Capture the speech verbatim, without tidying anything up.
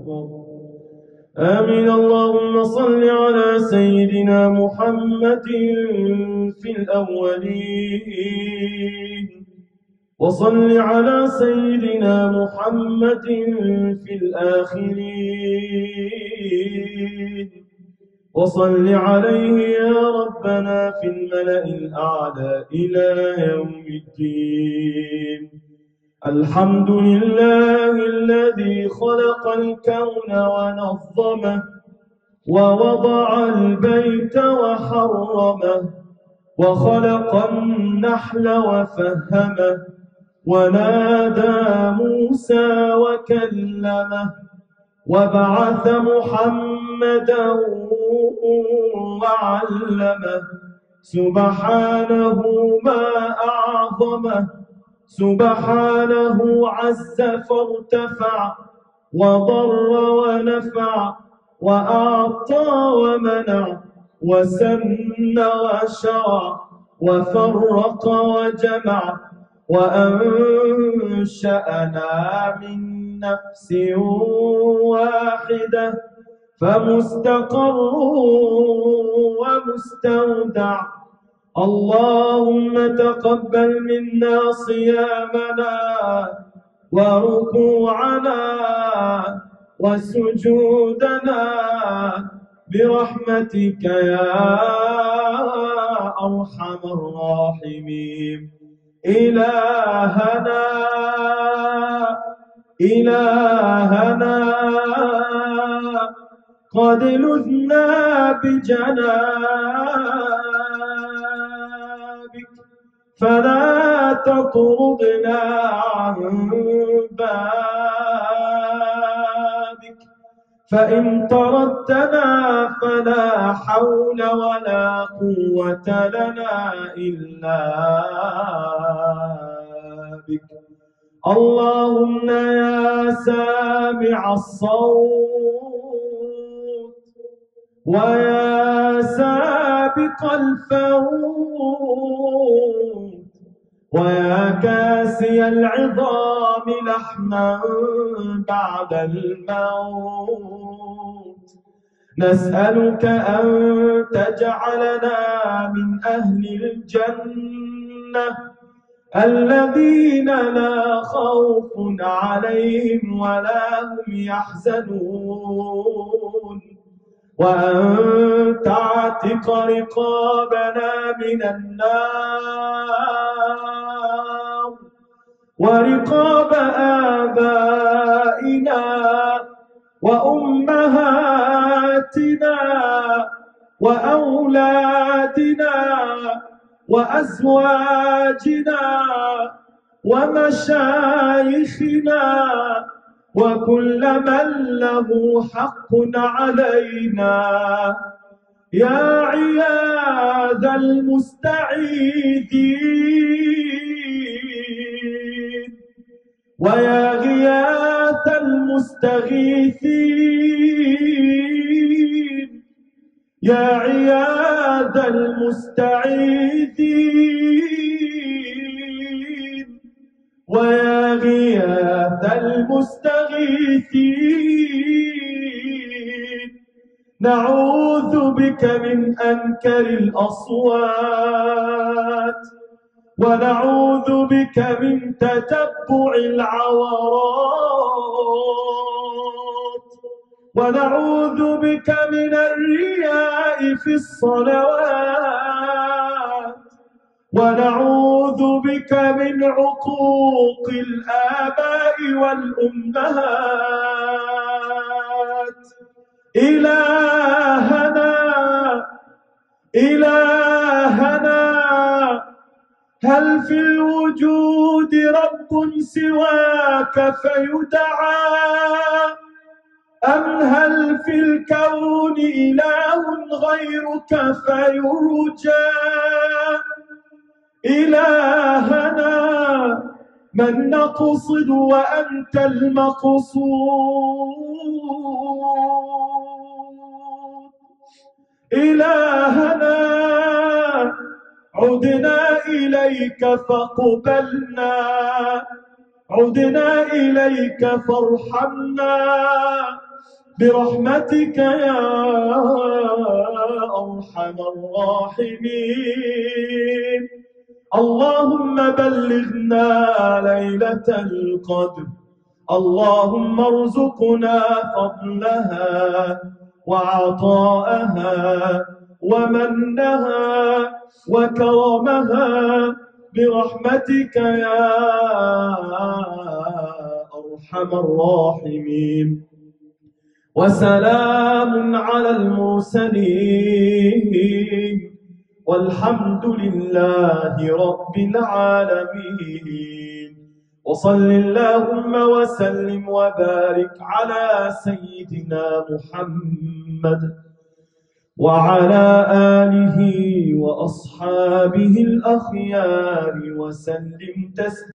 أكبر. آمين. اللهم صل على سيدنا محمد في الأولين، وصل على سيدنا محمد في الآخرين، وصل عليه يا ربنا في الملأ الأعلى إلى يوم الدين. الحمد لله الذي خلق الكون ونظمه، ووضع البيت وحرمه، وخلق النحل وفهمه، ونادى موسى وكلمه، وبعث محمدا وعلمه. سبحانه ما أعظمه، سبحانه عز فارتفع، وضر ونفع، وأعطى ومنع، وسن وشرع، وفرق وجمع، وأنشأنا من نفس واحدة فمستقر ومستودع. اللهم تقبل منا صيامنا وركوعنا وسجودنا برحمتك يا أرحم الراحمين. إلهنا إلهنا قد لذنا بجنابك، فلا تطردنا عن بابك، فإن طردتنا فلا حول ولا قوة لنا إلا بك. اللهم يا سامع الصوت، ويا سابق الفوت، ويا كاسي العظام لحما بعد الموت، نسألك أن تجعلنا من أهل الجنة الذين لا خوف عليهم ولا هم يحزنون، وأن تعتق رقابنا من النار، ورقاب آبائنا وأمهاتنا وأولادنا وأزواجنا ومشايخنا وكل من له حق علينا، يا عياذ المستعيذين، ويا غياث المستغيثين، يا عياذ المستعيذين، ويا غياث المستغيثين. نعوذ بك من أنكر الأصوات، ونعوذ بك من تتبع العورات، ونعوذ بك من الرياء في الصلوات، ونعوذ بك من عقوق الآباء والأمهات. إلهنا إلهنا هل في الوجود رب سواك فيدعى، أم هل في الكون إله غيرك فيرجى؟ إلهنا من نقصد وأنت المقصود. إلهنا عدنا إليك فاقبلنا، عدنا إليك فارحمنا، برحمتك يا أرحم الراحمين. اللهم بلغنا ليلة القدر. اللهم ارزقنا فضلها وعطاءها ومنها وكرمها برحمتك يا أرحم الراحمين. وسلام على المرسلين والحمد لله رب العالمين. وصل اللهم وسلم وبارك على سيدنا محمد وعلى آله وأصحابه الأخيار وسلم تسليما.